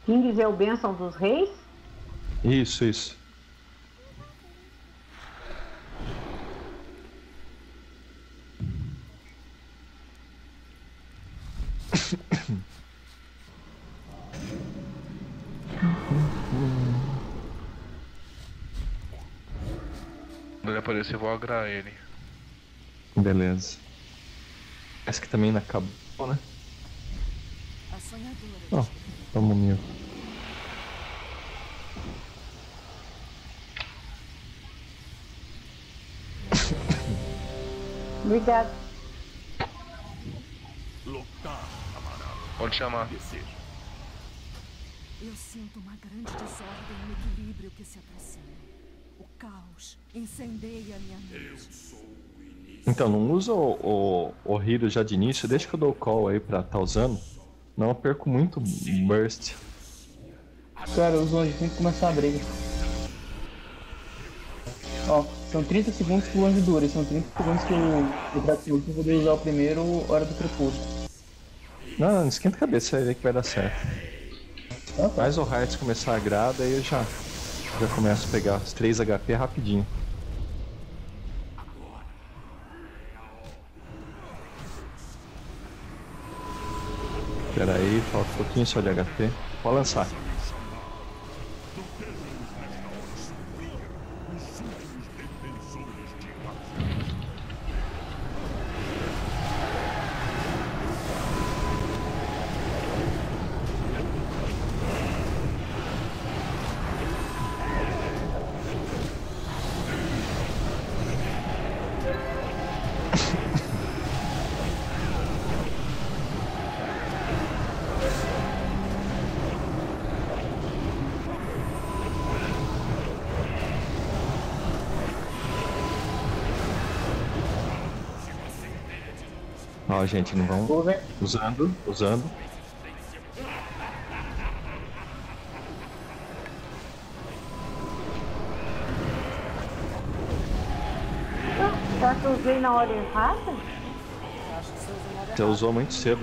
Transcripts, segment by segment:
Kings é o Bênção dos Reis? Isso, isso. Quando ele aparecer, eu vou agrar ele. Beleza. Essa que também não acabou, né? A sonhadora. Ó, tamo mil. Obrigado. Pode chamar. Eu sinto uma grande desordem no equilíbrio que se aproxima. O caos incendeia minha mente. Então, não usa o Hero já de início, deixa que eu dou o call aí pra tá usando. Não, eu perco muito burst. Cara, os longe tem que começar a briga. Ó, são 30 segundos que o longe dura, são 30 segundos que o Draculto vai poder usar o primeiro Hora do Crepúsculo. Não, esquenta a cabeça, aí que vai dar certo. Ah, tá. Faz o Hearts começar a grada, aí eu já começo a pegar os 3 HP rapidinho. Pera aí, falta um pouquinho só de HP. Pode lançar. Ó, gente, não vão. Usando. Será que eu usei na hora errada? Você usou muito cedo.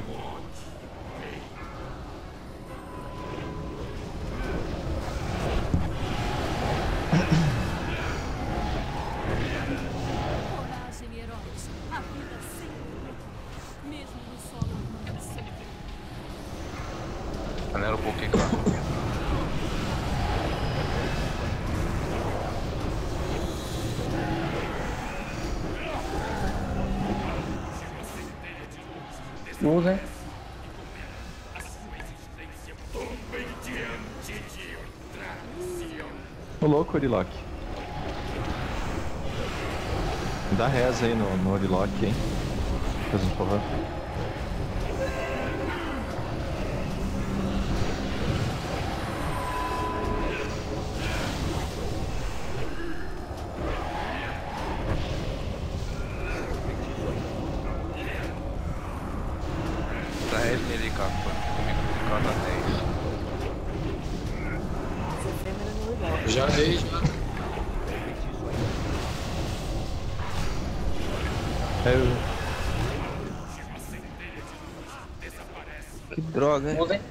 Coragem, heróis. A vida sempre mesmo no solo sempre. Canela um pouquinho, claro. Usa. Ô louco, Orilock. Dá reza aí no Orilock, hein? Faz um favor. Dá res nele, cara. Comigo com cada 10. Já dei, já. Que droga, hein? Usa.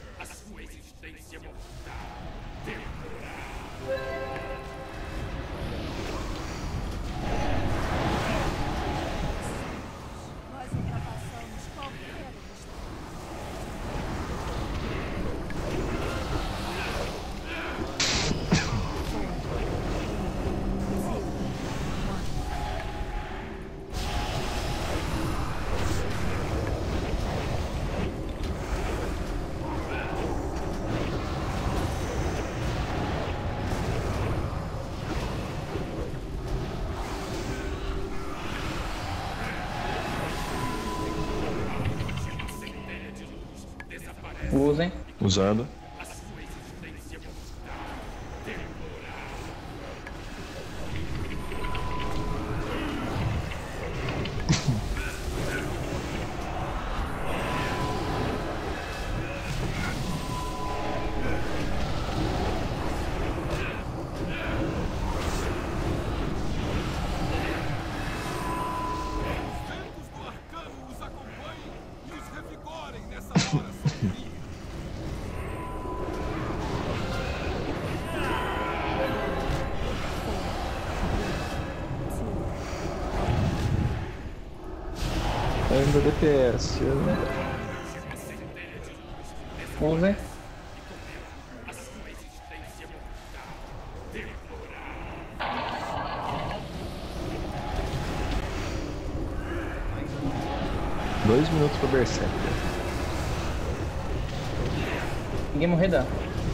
Nós ultrapassamos qualquer obstáculo. Usem. Usando. Ventos do arcano os acompanhem e os revigorem nessa hora sombria. Ainda DPS. Usem. Dois minutos pro Berserker. Ninguém morrer dá.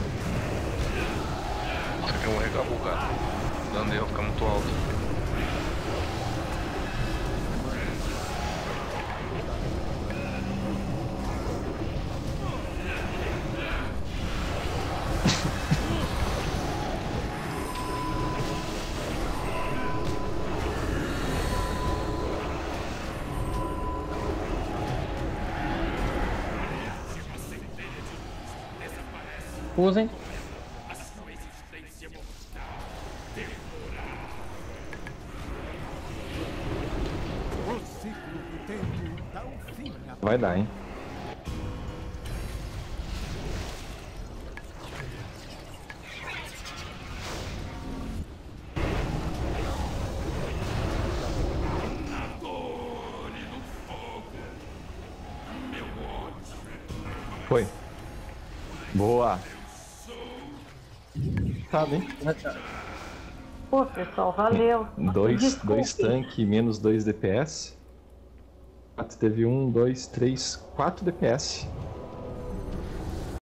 Você quer morrer, acabou, cara. O dano dele vai ficar muito alto. Usem. Vai dar, hein? Foi. Boa. Tá, hein? Pô, pessoal, valeu. Dois Desculpe. tanque, menos 2 DPS. Teve 1, 2, 3, 4 DPS.